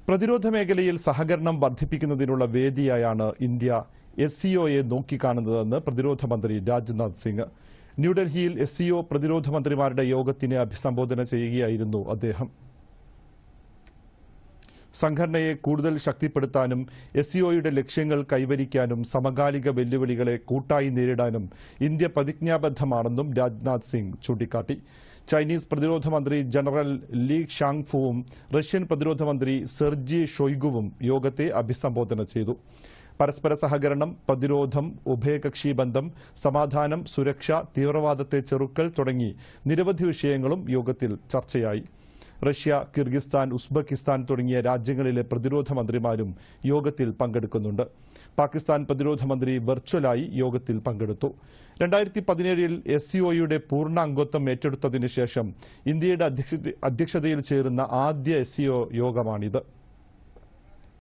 പ്രതിരോധ മേഖലയിൽ സഹകരണം വർദ്ധിപ്പിക്കുന്നതിനുള്ള വേദിയായാണ് ഇന്ത്യ SCOയെ നോക്കിക്കാണുന്നതെന്ന് പ്രതിരോധ മന്ത്രി രാജ്നാഥ് സിംഗ്. ന്യൂഡൽഹിയിൽ SCO പ്രതിരോധ മന്ത്രിമാരുടെ യോഗത്തിനെ അഭിസംബോധന ചെയ്യുകയായിരുന്നു അദ്ദേഹം. സംഘടനയെ കൂടുതൽ ശക്തിപ്പെടുത്താനും SCOയുടെ ലക്ഷ്യങ്ങൾ കൈവരിക്കാനും സമകാലിക വെല്ലുവിളികളെ കൂട്ടായി നേരിടാനും ഇന്ത്യ പ്രതിജ്ഞാബദ്ധമാണെന്നും രാജ്നാഥ് സിംഗ് ചൂണ്ടിക്കാട്ടി. ചൈനീസ് പ്രതിരോധ മന്ത്രി ജനറൽ ലീ ഷാങ്ഫുവും റഷ്യൻ പ്രതിരോധ മന്ത്രി സെർജി ഷൊയ്ഗുവും യോഗത്തെ അഭിസംബോധന ചെയ്തു. പരസ്പര സഹകരണം, പ്രതിരോധം, ഉഭയകക്ഷി ബന്ധം, സമാധാനം, സുരക്ഷ, തീവ്രവാദത്തെ ചെറുക്കൽ തുടങ്ങി നിരവധി വിഷയങ്ങളും യോഗത്തിൽ ചർച്ചയായി. റഷ്യ, കിർഗിസ്ഥാൻ, ഉസ്ബെക്കിസ്ഥാൻ തുടങ്ങിയ രാജ്യങ്ങളിലെ പ്രതിരോധ മന്ത്രിമാരും യോഗത്തിൽ പങ്കെടുക്കുന്നുണ്ട്. പാകിസ്ഥാൻ പ്രതിരോധ മന്ത്രി വെർച്വലായി യോഗത്തിൽ പങ്കെടുത്തു. 2017-ൽ SCOയുടെ പൂർണ്ണ അംഗത്വം ഏറ്റെടുത്തതിനു ശേഷം ഇന്ത്യയുടെ അധ്യക്ഷതയിൽ ചേരുന്ന ആദ്യ SCO യോഗമാണിത്.